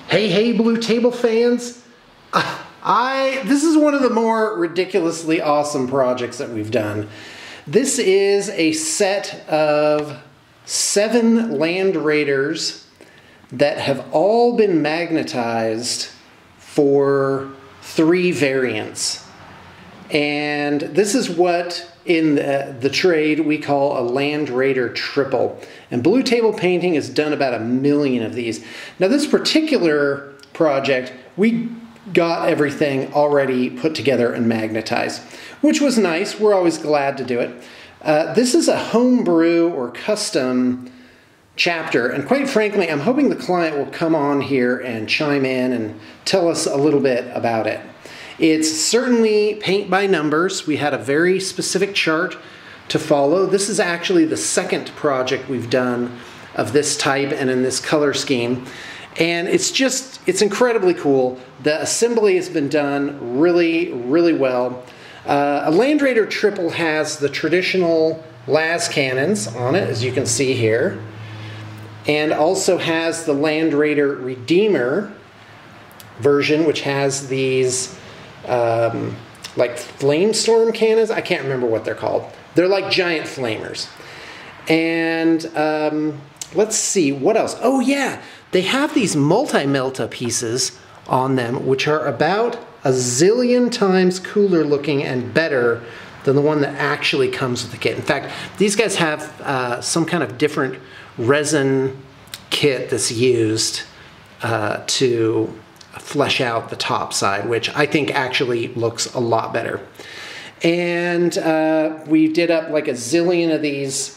Hey, Blue Table fans! This is one of the more ridiculously awesome projects that we've done. This is a set of 7 Land Raiders that have all been magnetized for 3 variants. And this is what in the trade we call a Land Raider triple. And Blue Table Painting has done about 1 million of these. Now this particular project, we got everything already put together and magnetized, which was nice. We're always glad to do it. This is a homebrew or custom chapter, and quite frankly, I'm hoping the client will come on here and chime in and tell us a little bit about it. It's certainly paint by numbers. We had a very specific chart to follow. This is actually the 2nd project we've done of this type and in this color scheme. And it's incredibly cool. The assembly has been done really, really well. A Land Raider triple has the traditional las cannons on it, as you can see here, and also has the Land Raider Redeemer version, which has these like flamestorm cannons. I can't remember what they're called. They're like giant flamers. And let's see, what else? Oh yeah, they have these multi-melta pieces on them, which are about 1 zillion times cooler looking and better than the one that actually comes with the kit. In fact, these guys have some kind of different resin kit that's used to flesh out the top side, which I think actually looks a lot better. And we did up like 1 zillion of these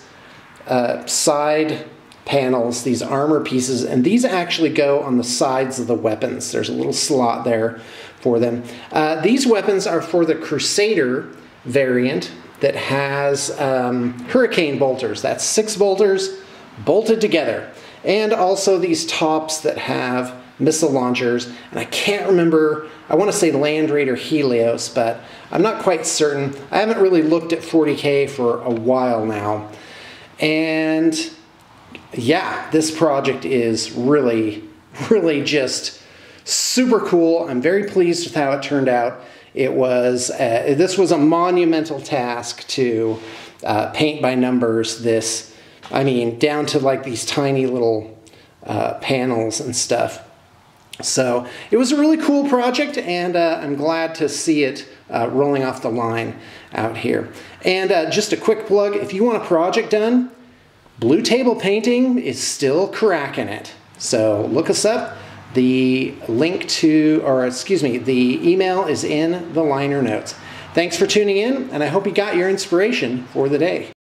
side panels, these armor pieces, and these actually go on the sides of the weapons. There's a little slot there for them. These weapons are for the Crusader variant that has hurricane bolters. That's 6 bolters bolted together. And also these tops that have missile launchers. And I can't remember, I want to say Land Raider Helios, but I'm not quite certain. I haven't really looked at 40K for a while now. And yeah, this project is really, really just super cool. I'm very pleased with how it turned out. It was, this was a monumental task to paint by numbers this, I mean, down to like these tiny little panels and stuff. So it was a really cool project, and I'm glad to see it rolling off the line out here. And just a quick plug, if you want a project done, Blue Table Painting is still cracking it. So look us up. The link to, or excuse me, the email is in the liner notes. Thanks for tuning in, and I hope you got your inspiration for the day.